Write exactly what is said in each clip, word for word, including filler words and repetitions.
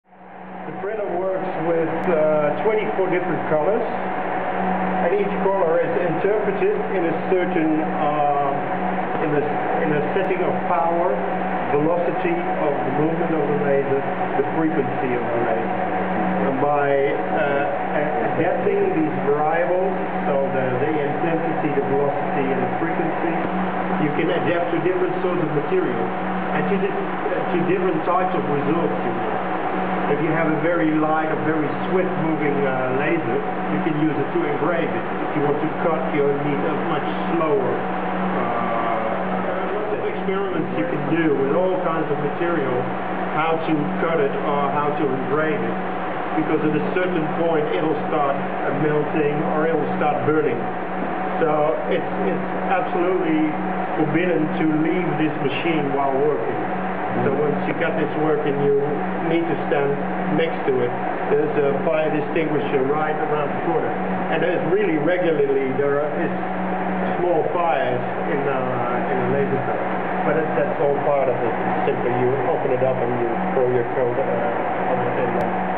The printer works with uh, twenty-four different colors, and each color is interpreted in a certain uh, in a in a setting of power, velocity of the movement of the laser, the frequency of the laser. And by uh, adapting these variables, so the, the intensity, the velocity, and the frequency, you can adapt to different sorts of materials and to, di to different types of results you get. If you have a very light or very swift moving uh, laser, you can use it to engrave it. If you want to cut, you need a much slower. Uh, experiments you can do with all kinds of material, how to cut it or how to engrave it. Because at a certain point it'll start uh, melting or it'll start burning. So it's, it's absolutely forbidden to leave this machine while working. So once you got this working, you need to stand next to it. There's a fire extinguisher right around the corner. And there's really regularly, there are is small fires in, uh, in a laser cut. But it, that's all part of it. Simply you open it up and you throw your code uh, on it. And, uh,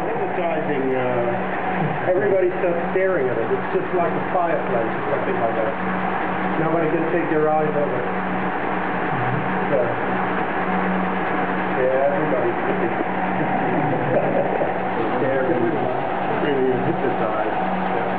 Uh, everybody starts staring at it. It's just like a fireplace or something like that. Nobody can take their eyes off it. So, yeah, everybody's looking. Staring, really hypnotized. Yeah.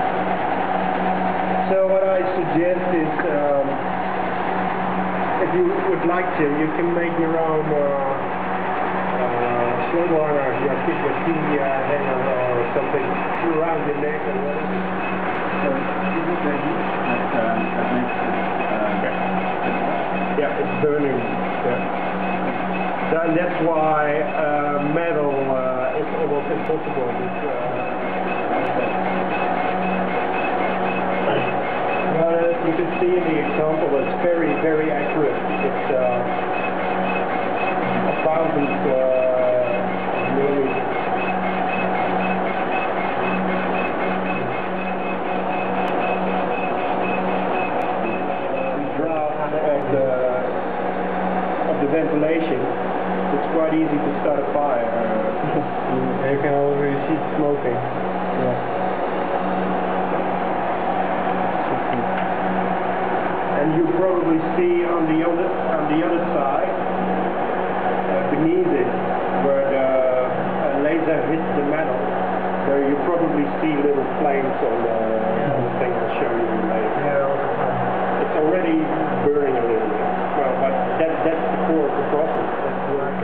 So what I suggest is, um, if you would like to, you can make your own uh, slingliners, you know, keep your T V uh, hanger or something around your neck and whatever. So, is it ready? That, um, that makes it, uh, yeah, it's burning. Yeah. So, and that's why uh, metal uh, is almost impossible. With, uh, well, as you can see in the example, it's very, very accurate. It's uh, a thousand. Uh, ventilation, it's quite easy to start a fire. You can already see it smoking. Yeah. And you probably see on the other on the other side, uh, beneath it, where the uh, laser hits the metal, there you probably see little flames on the, yeah. on the thing I'll show you later. Yeah. It's already burning a little bit. Well, but that, that's the core of the process. That's the work.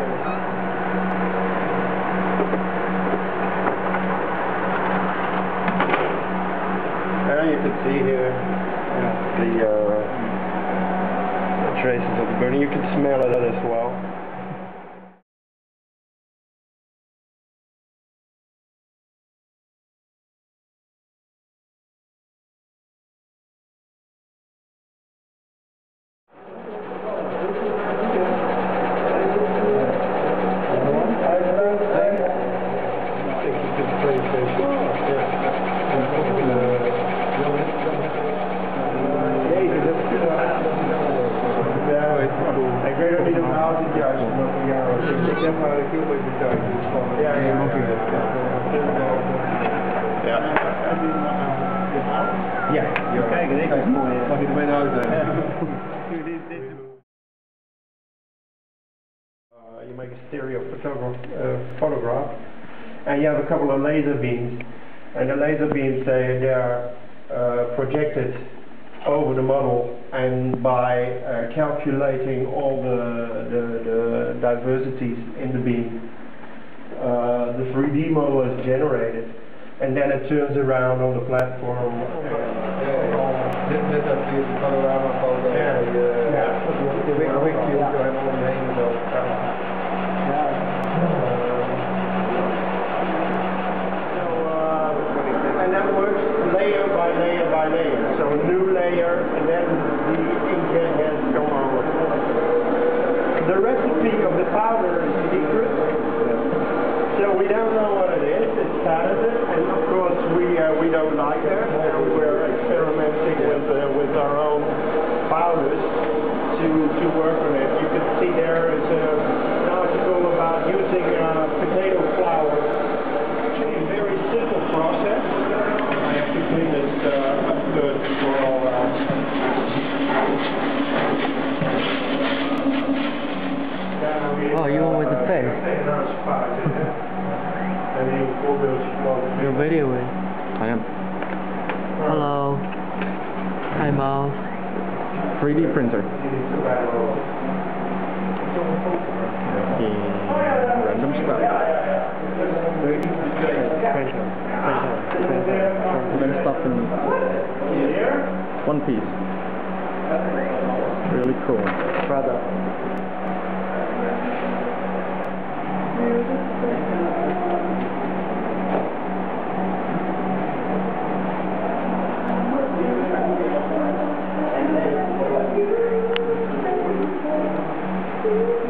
And you can see here yeah, the, uh, the traces of the burning. You can smell it as well. Ik weet ook niet of nou het juist is, maar ja, ik heb maar een veel beetje thuis. Ja, ja, ja. Ja, ja. Kijk, ik kijk mooi. Mag je ermee naar huis zijn? You make a stereo photograph, uh, photograph, and you have a couple of laser beams, and the laser beams they they are uh, projected over the model, and by uh, calculating all the, the, the diversities in the beam, uh, the three D model is generated, and then it turns around on the platform. Dit is natuurlijk een panorama van de wikview door helemaal omheen zo. And that works layer by layer by layer. So a new layer, and then the inkjet has come over. The recipe of the powder is secret, so we don't know what it is. It's patented, and of course we uh, we don't like that, and we're experimenting with uh, with our own powders to to work on it. You three D printer. Okay, random stuff. Random stuff in one piece. Really cool. Brother. Thank you.